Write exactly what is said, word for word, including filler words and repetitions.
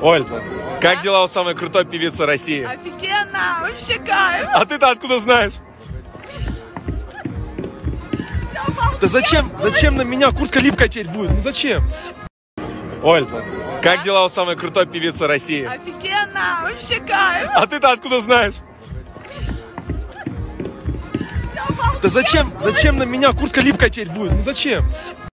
Оль, как дела у самой крутой певицы России? Офигенно, вообще кайф. А ты-то откуда знаешь? Да зачем, зачем на меня куртка липкая теперь будет? Ну зачем? Оль, как дела у самой крутой певицы России? Офигенно, вообще кайф. А ты-то откуда знаешь? Да зачем, зачем на меня куртка липкая теперь будет? Ну зачем?